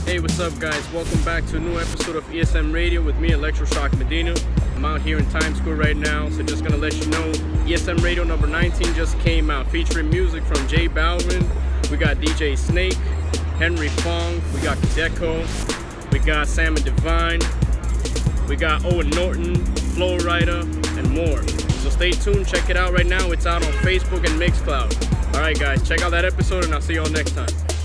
Hey, what's up guys? Welcome back to a new episode of ESM Radio with me, ElectroShockMedina. I'm out here in Times Square right now, so just gonna let you know, ESM Radio number 19 just came out, featuring music from J Balvin. We got DJ Snake, Henry Fong, we got Deco, we got Sam and Divine, we got Owen Norton, Flow Rider, and more. So stay tuned, check it out right now. It's out on Facebook and Mixcloud. Alright guys, check out that episode and I'll see you all next time.